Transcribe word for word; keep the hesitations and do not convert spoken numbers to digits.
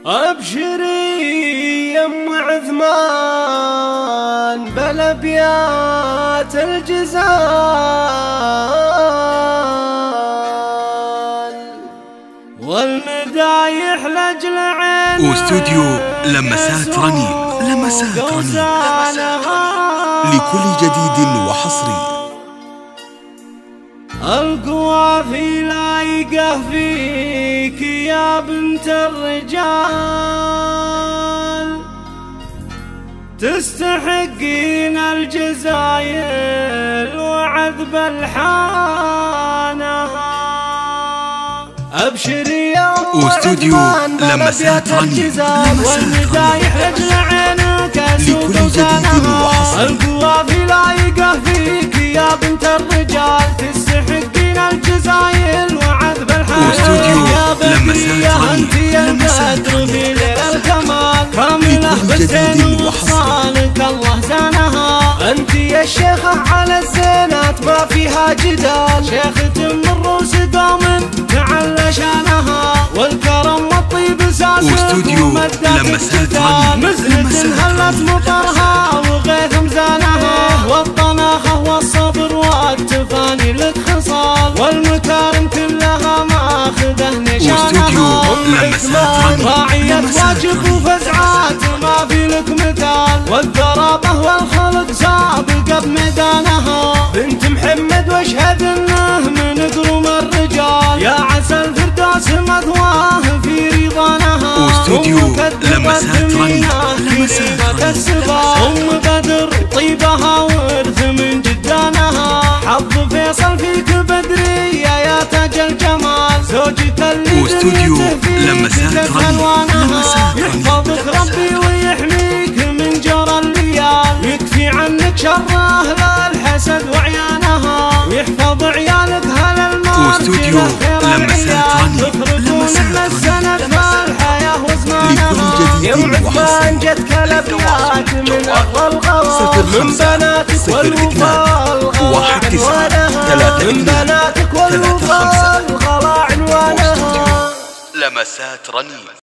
أبشري يا أم عثمان بالأبيات الجزال والمدايح لأجل عين واستوديو لمسات رنين. لمسات رنين لكل جديد وحصري. القوافي لايقة فيك يا بنت الرجال، تستحقين الجزايل وعذب الحانة. أبشري يا أم عثمان لمسات رنين والمدايح لأجل عينك لكل جديد وحصري. القوافي لايقة فيك يا بنت الرجال، تستحقين الجزايل وعذب الحنان. يا بدرية انت يا البدر في ليل الكمال، كاملة بالزين وصالك الله زانها. انت يا الشيخة على الزينات ما فيها جدال، شيخة من روس قوم تعلى شانها، والكرم والطيب ساسك ومدت الجدال. مزنة هلت مطرها وغيث مزانها، والطناخة والصبر والتفاني لك خصال، والمكارم كلها ماخذه نشانها. أم عثمان راعية واجب وفزعات ما في لك مثال، والذرابة والخلق سابقة بميدانها. بنت محمد واشهد انه من قروم الرجال، يا عسى الفردوس مثواه في رضانها. واستوديو لمسات رنين. كريمة السبا أم بدر طيبها ورث من جدانها، حظ فيصل فيك بدرية يا تاج الجمال، زوجك اللي واستوديو لمسات رنين. يحفظك ربي ويحميك من جرى الليال، يكفي عنك شر أهل الحسد وعيانها، ويحفظ عيالك هل المال. واستوديو لمسات رنين. تخرجون السند فالحياة وزمانها. يا أم عثمان جتك الأبيات من أغلى الغوار، من بناتك والوفاء الغلا عنوانها، من بناتك والوفاء الغلا عنوانها. لمسات رنين.